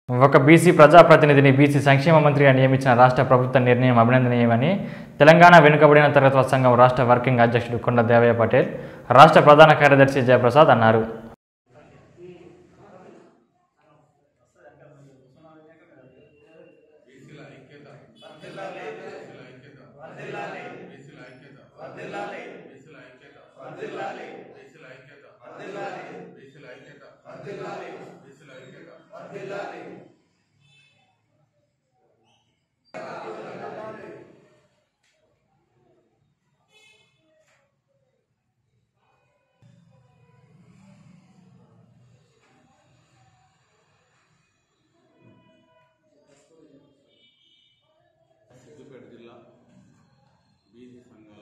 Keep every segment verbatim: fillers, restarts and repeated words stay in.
ఒక BC ప్రజాప్రతినిధిని BC సంక్షేమ మంత్రిగా నియమించిన రాష్ట్ర ప్రభుత్వ నిర్ణయం అభినందనీయమని తెలంగాణ వెనుకబడిన తరగతుల సంఘం రాష్ట్ర వర్కింగ్ అధ్యక్షుడు కొండ దేవయ్య పటేల్, రాష్ట్ర ప్రధాన కార్యదర్శి జయప్రసాద్ అన్నారు. సిద్దిపేట జిల్లా బీసీ సంఘాల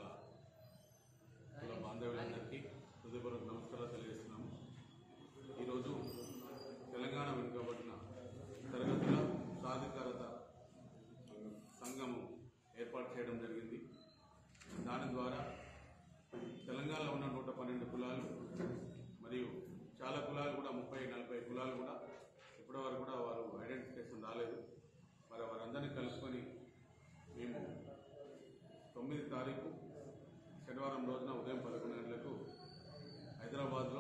కుల బాంధవ్యులందరికీ హృదయపూర్వక నమస్కారాలు తెలియజేస్తున్నాము. ఈరోజు తెలంగాణ వెనుకబడిన తరగతుల సాధికారత సంఘము ఏర్పాటు చేయడం జరిగింది. దాని ద్వారా తెలంగాణలో ఉన్న నూట పన్నెండు కులాలు మరియు చాలా కులాలు కూడా ముప్పై నలభై కులాలు కూడా ఇప్పటివరకు కూడా వారు ఐడెంటిఫికేషన్ రాలేదు. మరి వారందరినీ కలుసుకొని మేము తొమ్మిది తారీఖు శనివారం రోజున ఉదయం పదకొండు గంటలకు హైదరాబాద్లో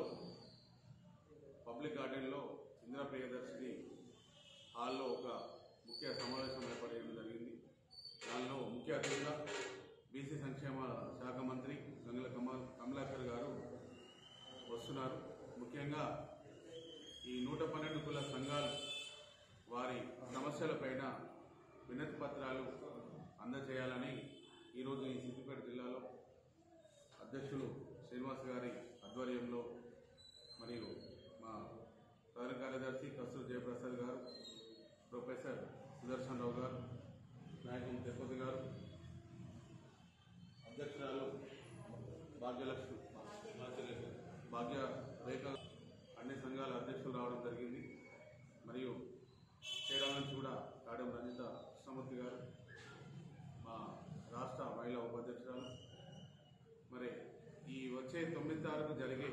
పబ్లిక్ గార్డెన్లో ఇందిరా ప్రియదర్శిని హాల్లో ఒక ముఖ్య సమావేశం ఏర్పడడం జరిగింది. దానిలో ముఖ్య అతిథిగా బీసీ సంక్షేమ శాఖ మంత్రి గంగుల కమల్ కమలాకర్ గారు వస్తున్నారు. ముఖ్యంగా ఈ నూట పన్నెండు కుల సంఘాలు వారి సమస్యలపైన వినతి పత్రాలు అందజేయాలని ఈరోజు ఈ సిద్దిపేట జిల్లాలో అధ్యక్షులు శ్రీనివాస్ గారి ఆధ్వర్యంలో మరియు మా ప్రధాన కార్యదర్శి కస్తూరి జయప్రసాద్ గారు, ప్రొఫెసర్ సుదర్శన్ రావు గారు, నాయకులు తిరుపతి గారు, అధ్యక్షురాలు భాగ్యలక్ష్మి భాగ్య రేఖ, అన్ని సంఘాల అధ్యక్షులు రావడం జరిగింది. మరియు కేరళ నుంచి కూడా కాడం రంజిత కృష్ణమూర్తి గారు, మా రాష్ట్ర మహిళా ఉపాధ్యక్షురాలు. మరి ఈ వచ్చే తొమ్మిది తారీఖు జరిగే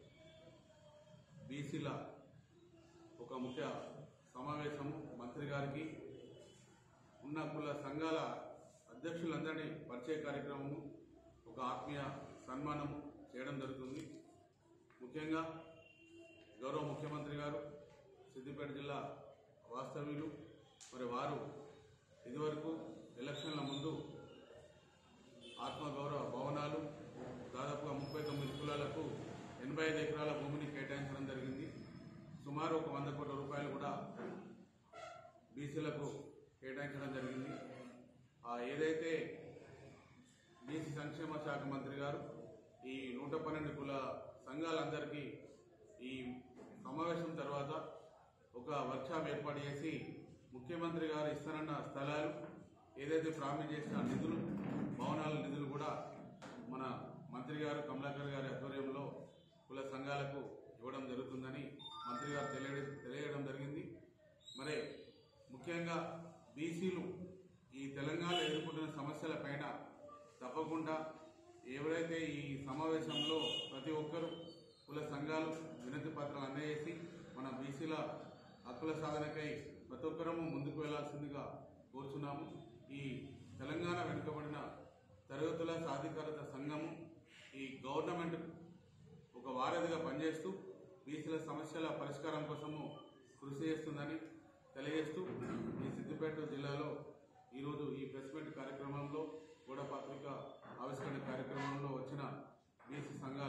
బీసీల ఒక ముఖ్య సమావేశము మంత్రి గారికి ఉన్న కుల సంఘాల అధ్యక్షులందరినీ పరిచయ కార్యక్రమము, ఒక ఆత్మీయ సన్మానము చేయడం జరుగుతుంది. ముఖ్యంగా గౌరవ ముఖ్యమంత్రి గారు సిద్దిపేట జిల్లా వాస్తవ్యులు. మరి వారు ఇదివరకు ఎలక్షన్ల ముందు ఆత్మగౌరవ భవనాలు దాదాపుగా ముప్పై తొమ్మిది కులాలకు ఎనభై ఐదు ఎకరాల భూమిని కేటాయించడం జరిగింది. సుమారు ఒక వంద కోట్ల రూపాయలు కూడా బీసీలకు కేటాయించడం జరిగింది. ఆ ఏదైతే బీసీ సంక్షేమ శాఖ మంత్రి గారు ఈ నూట పన్నెండు కుల సంఘాలందరికీ ఈ సమావేశం తర్వాత ఒక వర్క్షాప్ ఏర్పాటు చేసి ముఖ్యమంత్రి గారు ఇస్తానన్న స్థలాలు, ఏదైతే ప్రామిస్ చేసిన నిధులు, భవనాల నిధులు కూడా మన మంత్రి గారు కమలాకర్ గారి ఆధ్వర్యంలో కుల సంఘాలకు ఇవ్వడం జరుగుతుందని మంత్రి గారు తెలియ తెలియడం జరిగింది. మరి ముఖ్యంగా బీసీలు ఈ తెలంగాణ ఎదుర్కొంటున్న సమస్యల పైన తప్పకుండా ఎవరైతే ఈ సమావేశంలో ప్రతి ఒక్కరూ కుల సంఘాలు వినతి పత్రాలు అందజేసి మన బీసీల హక్కుల సాధనకై ప్రతి ఒక్కరము ముందుకు వెళ్లాల్సిందిగా కోరుచున్నాము. ఈ తెలంగాణ వెనుకబడిన తరగతుల సాధికారత సంఘము ఈ గవర్నమెంట్ ఒక వారధిగా పనిచేస్తూ బీసీల సమస్యల పరిష్కారం కోసము కృషి చేస్తుందని తెలియజేస్తూ ఈ సిద్దిపేట జిల్లాలో ఈరోజు ఈ ప్రెస్ మీట్ కార్యక్రమంలో కూడా పత్రిక ఆవిష్కరణ కార్యక్రమంలో వచ్చిన బీసీ సంఘాల